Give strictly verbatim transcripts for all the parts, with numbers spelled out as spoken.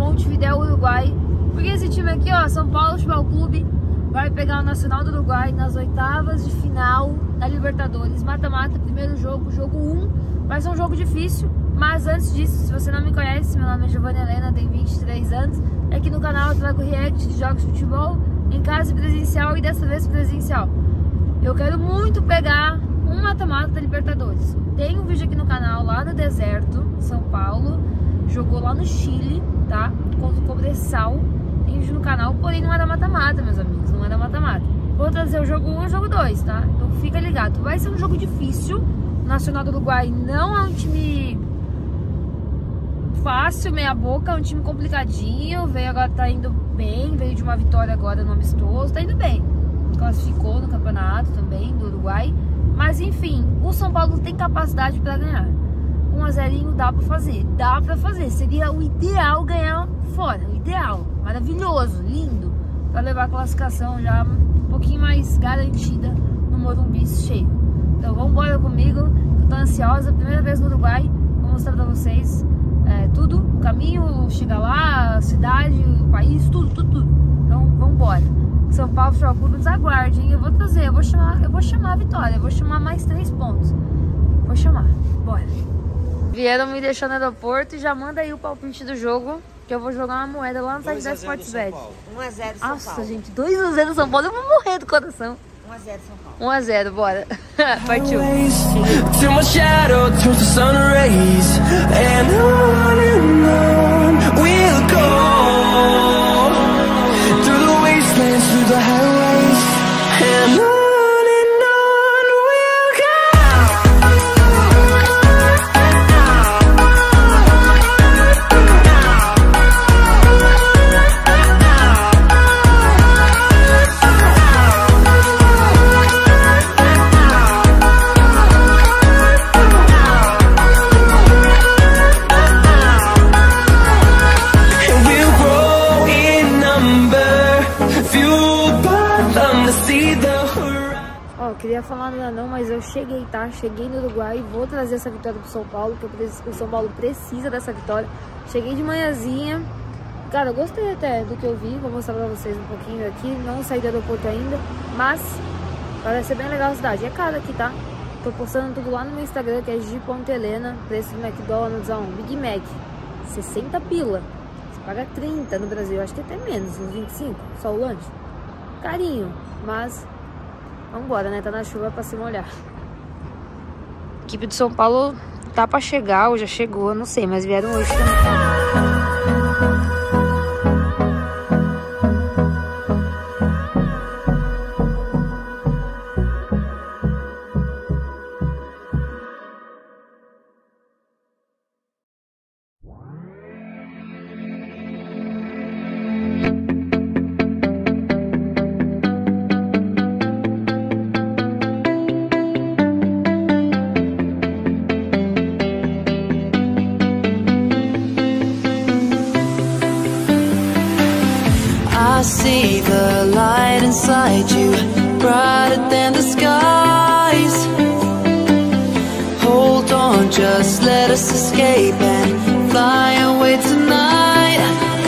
Montevidéu, Uruguai. Porque esse time aqui, ó, São Paulo Futebol Clube, vai pegar o Nacional do Uruguai nas oitavas de final da Libertadores. Mata-mata, primeiro jogo, jogo um. Vai ser um jogo difícil, mas antes disso, se você não me conhece, meu nome é Giovanna Helena, tenho vinte e três anos. Aqui no canal eu trago react de jogos de futebol, em casa presencial e dessa vez presencial. Eu quero muito pegar um mata-mata da Libertadores. Tem um vídeo aqui no canal, lá no deserto, São Paulo. Jogou lá no Chile, tá? Contra o Cobressal. Tem vídeo no canal, porém não era mata-mata, meus amigos. Não era mata-mata. Vou trazer o jogo um e o jogo dois, tá? Então fica ligado. Vai ser um jogo difícil. O Nacional do Uruguai não é um time fácil, meia boca. É um time complicadinho. Veio agora, tá indo bem. Veio de uma vitória agora no amistoso. Tá indo bem. Classificou no campeonato também do Uruguai. Mas enfim, o São Paulo tem capacidade para ganhar. um a zero dá pra fazer. Dá pra fazer. Seria o ideal ganhar fora. O ideal. Maravilhoso. Lindo. Pra levar a classificação já um pouquinho mais garantida no Morumbi cheio. Então vamos embora comigo. Eu tô ansiosa. Primeira vez no Uruguai. Vou mostrar pra vocês é, tudo. O caminho, chegar lá, a cidade, o país, tudo, tudo, tudo. Então vamos embora. São Paulo Futebol Clube, nos aguarde, hein? Eu vou trazer, eu vou chamar, eu vou chamar a vitória. Eu vou chamar mais três pontos. Vou chamar. Bora. Vieram me deixar no aeroporto e já manda aí o palpite do jogo, que eu vou jogar uma moeda lá no site da Sportsbet. um a zero São Paulo. Nossa, gente, dois a zero São Paulo, eu vou morrer do coração. um a zero São Paulo. um a zero, bora. Partiu. Till my shadow turns to sun rays, and on and on we'll go, through the wastelands, through the highways, and on. Ó, queria falar nada não, mas eu cheguei, tá? Cheguei no Uruguai, vou trazer essa vitória pro São Paulo, que o São Paulo precisa dessa vitória. Cheguei de manhãzinha. Cara, eu gostei até do que eu vi, vou mostrar pra vocês um pouquinho aqui. Não saí do aeroporto ainda, mas parece ser bem legal a cidade. É caro aqui, tá? Tô postando tudo lá no meu Instagram, que é gi ponto helena. Preço do McDonald's, ó, um Big Mac, sessenta pila. Você paga trinta no Brasil, acho que até menos, uns vinte e cinco, só o lanche. Carinho, mas vambora, né? Tá na chuva pra se molhar. A equipe do São Paulo tá pra chegar, ou já chegou, não sei, mas vieram hoje também. I see the light inside you, brighter than the skies. Hold on, just let us escape and fly away tonight.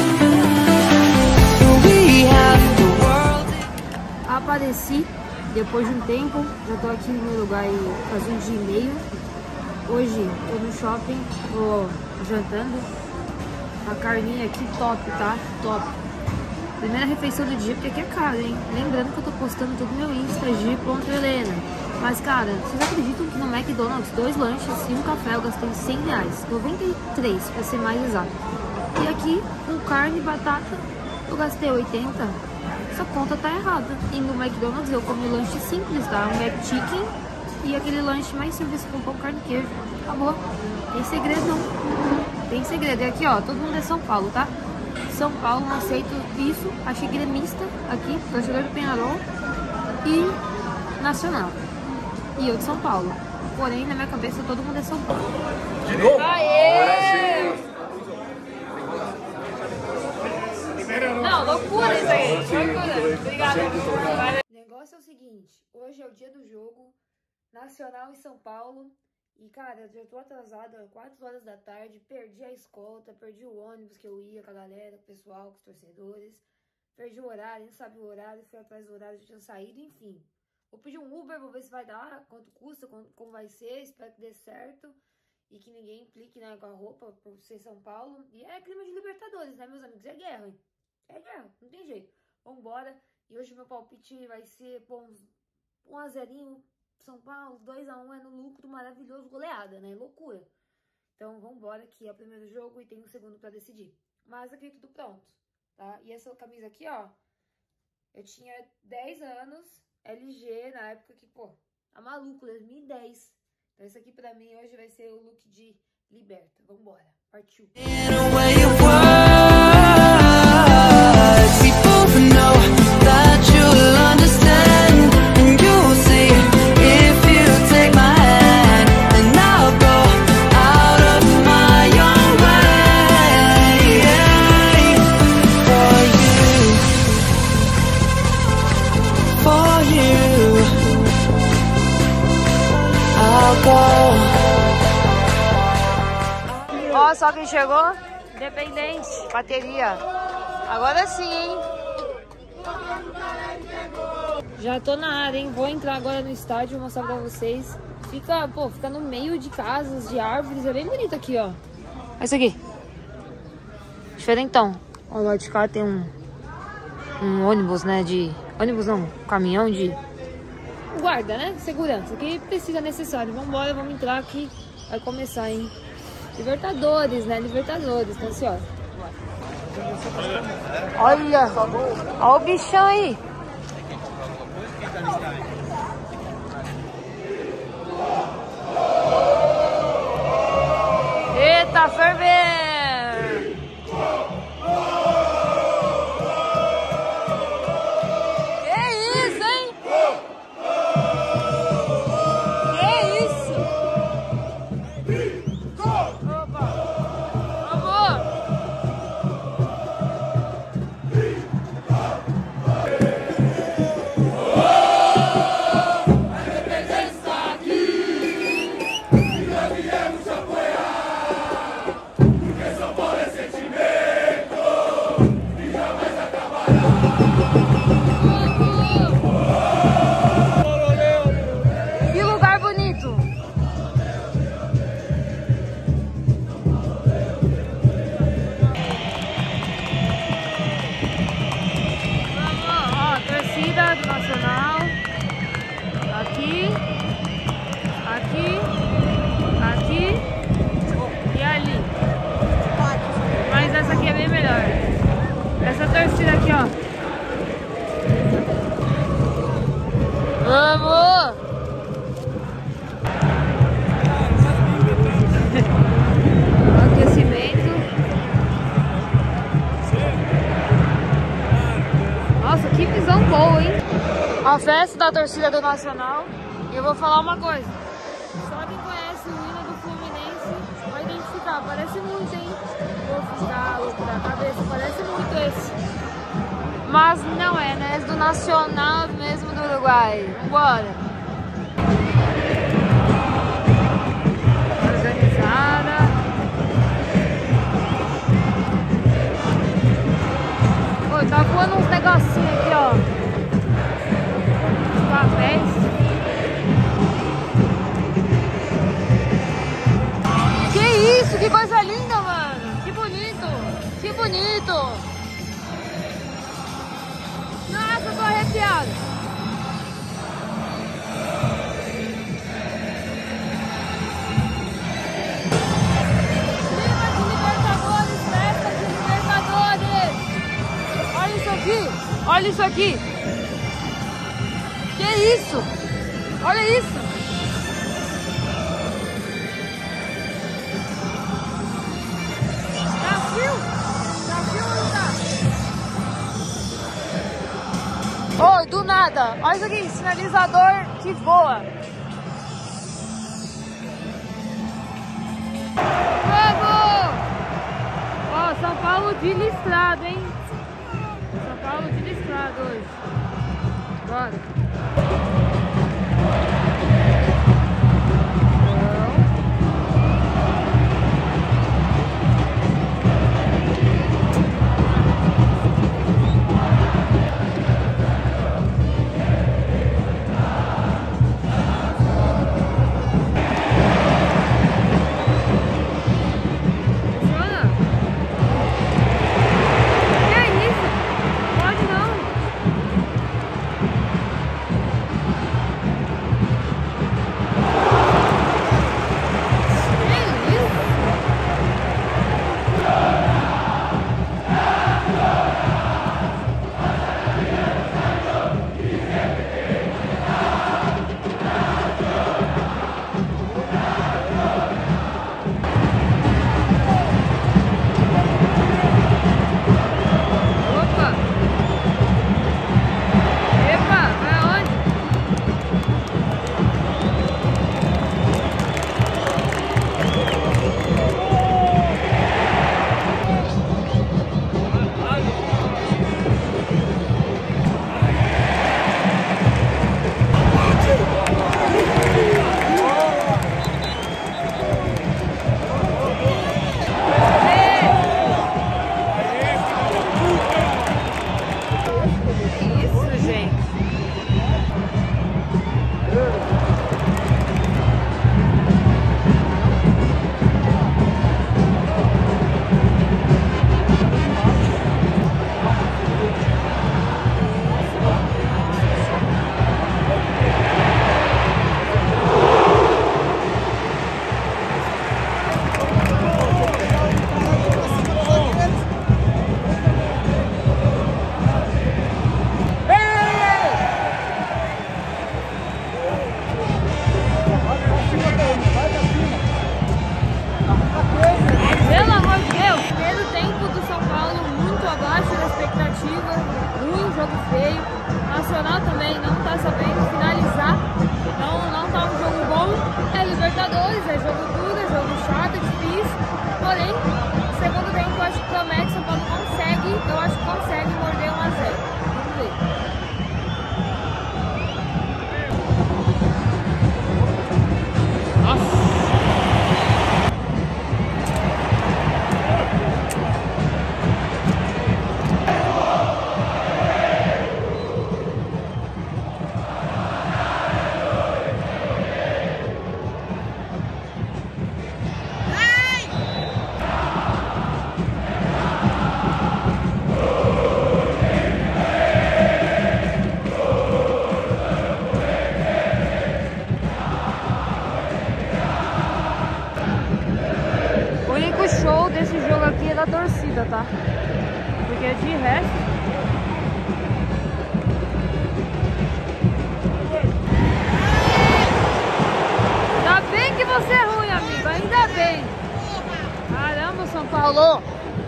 We have the world. Apareci depois de um tempo, já tô aqui no Uruguai faz um dia e meio. Hoje tô no shopping, tô jantando. A carninha aqui top, tá? Top. Primeira refeição do dia, porque aqui é caro, hein? Lembrando que eu tô postando tudo no meu Insta, gi ponto helena. Mas, cara, vocês acreditam que no McDonald's, dois lanches e um café eu gastei cem reais? noventa e três, pra ser mais exato. E aqui, com carne e batata, eu gastei oitenta. Essa conta tá errada. E no McDonald's eu comi lanche simples, tá? Um McChicken e aquele lanche mais simples com pão, carne e queijo. Acabou. Tem segredo não. Tem segredo. E aqui, ó, todo mundo é São Paulo, tá? São Paulo, não aceito isso. Achei gremista aqui, torcedor do Penharol e Nacional. E eu de São Paulo. Porém, na minha cabeça, todo mundo é São Paulo. De novo? Aê! Não, loucura isso aí. Loucura. Obrigada. O negócio é o seguinte. Hoje é o dia do jogo. Nacional e São Paulo. E, cara, eu já tô atrasada, quatro horas da tarde, perdi a escolta, perdi o ônibus que eu ia com a galera, com o pessoal, com os torcedores. Perdi o horário, não sabia o horário, fui atrás do horário, já tinha saído, enfim. Vou pedir um Uber, vou ver se vai dar, quanto custa, como vai ser, espero que dê certo. E que ninguém implique, né, com a roupa, por ser São Paulo. E é clima de Libertadores, né, meus amigos? É guerra, hein? É guerra, não tem jeito. Vambora. E hoje meu palpite vai ser, pô, uns um a zero São Paulo, dois a um é no lucro, maravilhoso, goleada, né? Loucura. Então, vambora, que é o primeiro jogo e tem o segundo pra decidir. Mas aqui tudo pronto, tá? E essa camisa aqui, ó, eu tinha dez anos, L G, na época que, pô, tá maluco, dois mil e dez. Então, esse aqui pra mim hoje vai ser o look de liberta. Vambora, partiu. Ó, só quem chegou? Independente, bateria. Agora sim, hein? Já tô na área, hein? Vou entrar agora no estádio, vou mostrar pra vocês. Fica, pô, fica no meio de casas, de árvores. É bem bonito aqui, ó. Olha isso aqui. Diferentão. Ó, lá de cá tem um, um ônibus, né? De... Ônibus não, um caminhão de... Guarda, né? Segurança. Que precisa, necessário. Vambora, vamos entrar aqui. Vai começar, hein? Libertadores, né? Libertadores. Tá ansiosa. Olha! Olha o bichão aí! Eita, fervendo! Do Nacional, aqui, aqui, aqui e ali. Mas essa aqui é bem melhor. Essa torcida aqui, ó. Vamos! Aquecimento. Nossa, que visão boa, hein? A festa da torcida do Nacional. E eu vou falar uma coisa. Só quem conhece o hino do Fluminense vai identificar. Parece muito, hein? Vou ficar louco da cabeça. Parece muito esse. Mas não é, né? É do Nacional mesmo do Uruguai. Bora! Organizada. Oi, tá voando uns negocinhos aqui, ó. Papéis. Que isso? Que coisa linda, mano! Que bonito! Que bonito! Nossa, eu tô arrepiada! Clima de Libertadores, festa de Libertadores! Olha isso aqui! Olha isso aqui! Que isso? Olha isso! Tá frio? Tá frio ou não tá? Oi, do nada! Olha isso aqui, sinalizador que voa! Vamos! Ó, São Paulo de listrado, hein? São Paulo de listrado hoje. Bora! Não. coletiva, ruim, jogo feio. Nacional também não tá sabendo finalizar, não, não tá um jogo bom. É Libertadores, é jogo duro, é jogo chato, é difícil. Porém, segundo tempo eu acho que promete, São Paulo consegue, eu acho que consegue morder um a zero. Vamos ver. O show desse jogo aqui é da torcida, tá? Porque de resto... Ainda bem que você é ruim, amigo. Ainda bem. Caramba, São Paulo.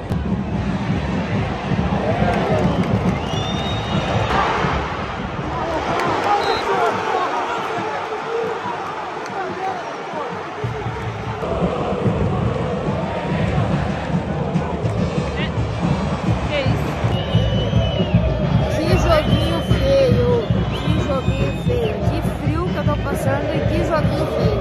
Passando e que joguinho feio.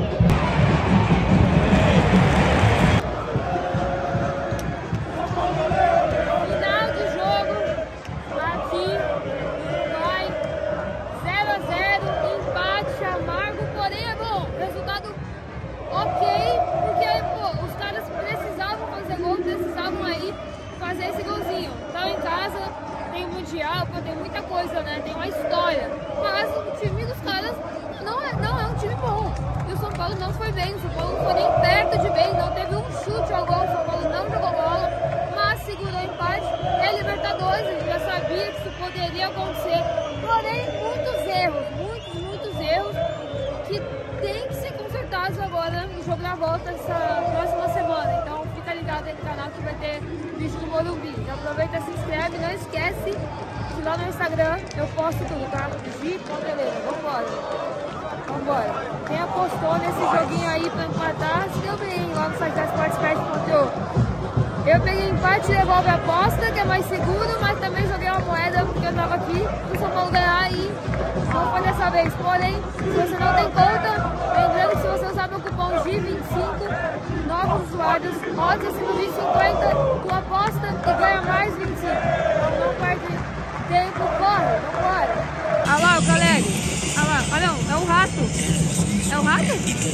Final do jogo aqui vai zero a zero, empate amargo, porém é bom, resultado ok, porque pô, os caras precisavam fazer gol, precisavam aí fazer esse golzinho. Então em casa tem o Mundial, pô, tem muita coisa, né? Tem uma história, mas o time dos caras Não é, não é um time bom. E o São Paulo não foi bem. O São Paulo não foi nem perto de bem. Não teve um chute ao gol. O São Paulo não jogou bola. Mas segurou o empate. É Libertadores. A gente já sabia que isso poderia acontecer. Porém, muitos erros. Muitos, muitos erros. Que tem que ser consertados agora no jogo da volta essa próxima semana. Então fica ligado aí no canal que vai ter vídeo do Morumbi. Então aproveita, se inscreve. Não esquece que lá no Instagram eu posto tudo, tá? Gi, beleza. Vambora. Vambora. Quem apostou nesse joguinho aí pra empatar, se deu bem lá no site da Sportsbet ponto i o. Eu peguei empate e devolve a aposta, que é mais seguro, mas também joguei uma moeda porque eu tava aqui pro São Paulo ganhar e não foi dessa vez. Porém, se você não tem conta, lembrando que se você usar meu cupom G vinte e cinco, novos usuários, odds acima de cinquenta, tu aposta e ganha mais vinte e cinco. Então não perde tempo, corre, vambora. Olha lá o Caleri. Olha lá, olha, é um rato. É um rato?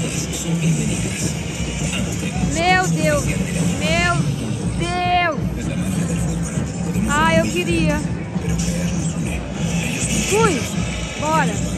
Meu Deus, meu Deus. Ah, eu queria. Fui, bora.